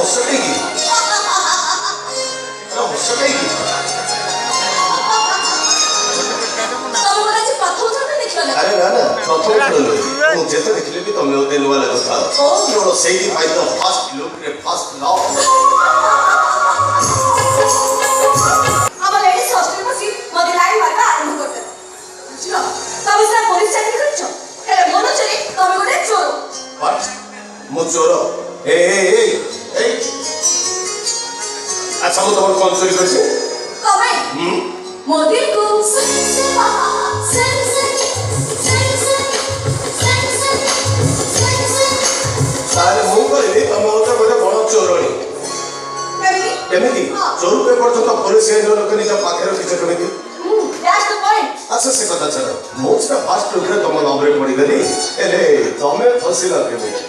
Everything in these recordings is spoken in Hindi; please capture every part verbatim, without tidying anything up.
हसटे की हसटे की अरे ना ना प्रथम थोड़ा लो मुझे तो देखले भी तुम होते नुआ लगा था थोड़ा सही दी भाई तो फर्स्ट लुक रे फर्स्ट लव अब लेडीज हॉस्टल में सी मगे लाइन मारना आरंभ करते चलो तब इसे पुलिस चाकरी करछो हेले मोनो चली तब गोटे चोर व्हाट मो चोर ए ए ए ए अच्छा मो तोर कौन चोरी करछे कमे हम मोदी को से से सारे मु करे तुम होता बड़े बड़ चोरणी केमिति केमिति चोर पे पर्यंत पुलिस ए लोक निज पाखरे किछ केमिति हम दैट्स द पॉइंट अच्छा से कथा छड़ मोस्ट फास्ट लुक रे तुम नंबर पड़ी गली एले तमे फसिला केमिति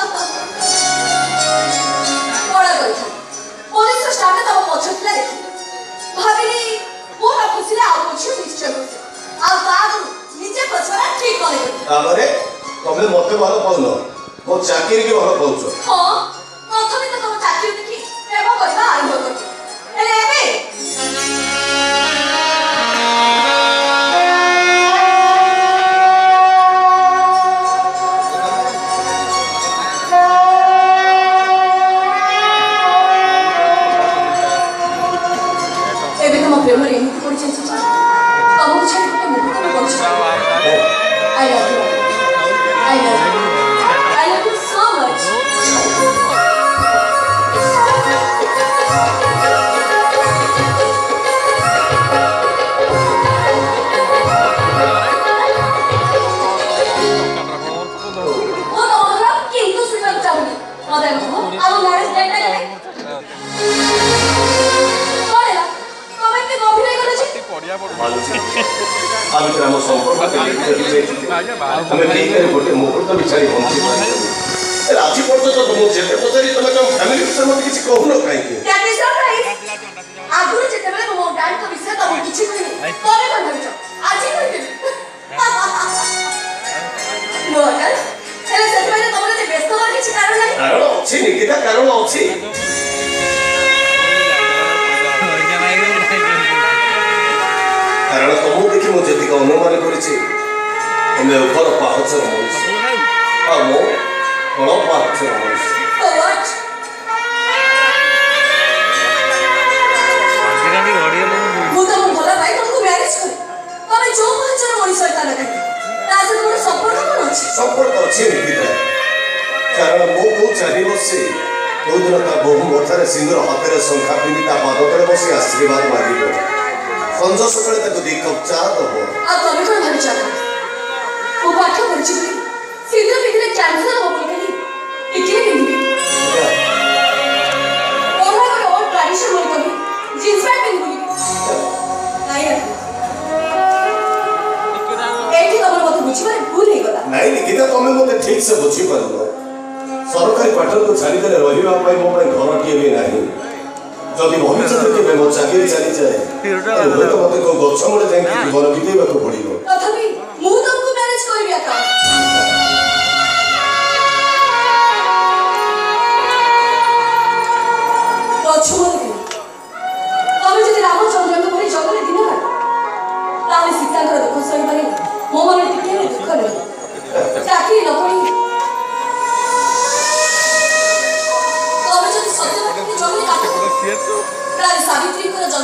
बड़ा करी पुलिस स्टाफ तब पछतला देखि भाबिली पूरा फसिला आ कुछ निश्चय हो आ बाद निजे पछरा ठीक करे ताबरे तमे मते भालो पाउनो मो चाकरी के भालो पाउछो हां प्रथमे तो तुम चाकरी देखि प्रेम करबा आरंभ कर एले एबे एबे तुम प्रेम रे एमि पड़ी छै तुम छे के मुख को पछ I love you I love you I love you so much. वो तो हमरा किंतु सुनना चाहूंगी मदन को अब मैरिज डेट है बोलेला कमे के गंभीर है गलो छी पड़िया पड़ अब इतना हम संपर्क करके हमें नहीं करे बोलते मुहूर्त बिचारी पहुंची राजी पड़तो तो तुम जेते पछरी तुम कम फैमिली विषय में किछ कहू न काई के दैट इज नॉट राइट आगुर जेते बेले मो डैड को विषय तब किछ कहनी तबे कोन भाबिछ आज ही कहते नो अंकल एले से पहले तमरे जे व्यस्त होर किछ कारण नहीं कारण अछि निकिता कारण अछि कारण तुम देखि मो जति का अनुमान करिछि हमें ऊपर पाहचर मनुष्य आ मो बड़ पाहचर मनुष्य व्हाट मु तो भला भाई तुमको मैरिज कर तमे जो पाहचर मनुष्य ता लगे ता से तुमर संपर्क कोन अछि संपर्क अछि निकिता कारण मो को चाहि बसे दो दिन ता बहु मथारे सिंदूर हाथे संखा पिंदी ता पादतले बसी आशीर्वाद मागिबो संजो सकाळे तक दी कप चा दबो आ तमे कोन भाबि चाह ओ पाठ पढछि सिंदूर पिंदले कैंसर हो बोल गली इकले पिंदी ओरा को और ट्रेडिशन बोल कभी जींस पैंट पिंदी नाही रे एठी तमर मत बुझी मारे भूल हे गला नहीं निकिता तमे मते ठीक से बुझी परलो सरकारी क्वार्टर को छाड़ी देले रहिबा पई मो पई घर के भी नाही जदि भविष्य के बेमो चाकरी चली जाए तो तो मते को गछ मोले जाई कि जीवन बितेबा को पड़िबो तथापि मु तुमको मैरिज करबी आका गछ मोले तमे जदि रामचंद्र को भरी जंगल दिन का ताले सीता कर दुख सही पारे मो मन टिके दुख नहीं चाकरी न पड़ी तमे जदि सत्य के जंगल काट ताले सावित्री को